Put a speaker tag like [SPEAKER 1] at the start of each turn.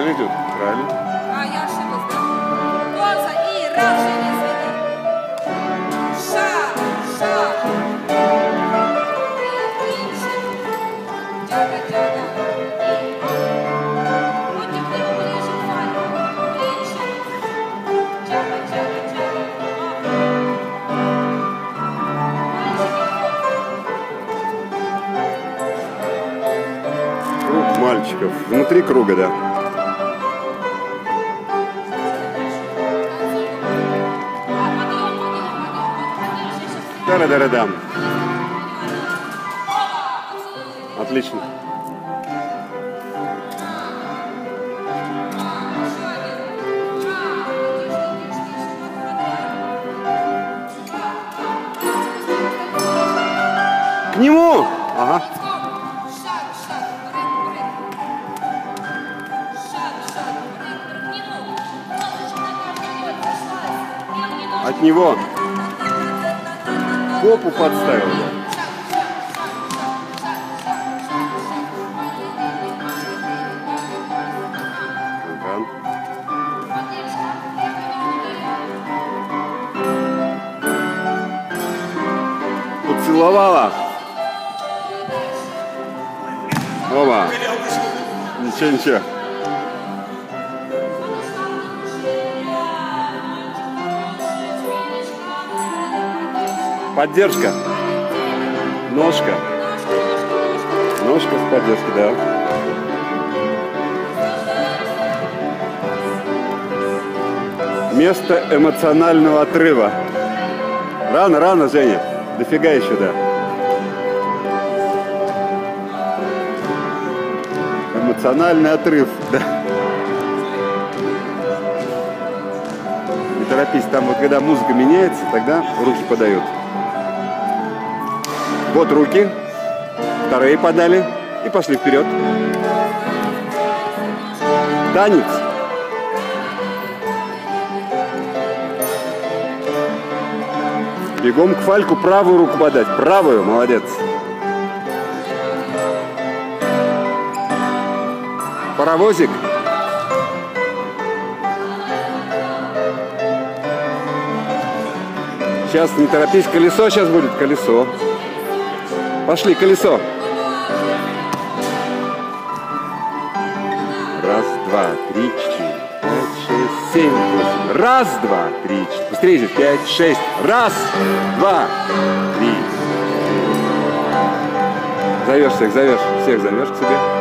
[SPEAKER 1] Правильно идет? Правильно.
[SPEAKER 2] А, я ошиблась, да? Бонза и раз, Женя, извини. Шаг, шаг. Клинчик. Джага, джага. Будьте к нему ближе, Фалька. Клинчик. Джага, джага, джага.
[SPEAKER 1] Круг мальчиков. Внутри круга, да. Дара-дара-дам. Отлично. К нему! Ага. От него. Попу подставил. Поцеловала. Оба. Ничего, ничего. Поддержка. Ножка. Ножка с поддержкой, да. Место эмоционального отрыва. Рано, рано, Женя. Дофига еще, да. Эмоциональный отрыв, да. Не торопись, там вот когда музыка меняется, тогда руки подают. Вот руки, вторые подали и пошли вперед. Танец. Бегом к Фальку правую руку подать. Правую, молодец. Паровозик. Сейчас, не торопись, колесо сейчас будет, колесо. Пошли, колесо. Раз, два, три, четыре, пять, шесть, семь, восемь. Раз, два, три, четыре. Быстрее же. Пять, шесть. Раз, два, три. Зовешь всех, зовешь. Всех зовешь к себе.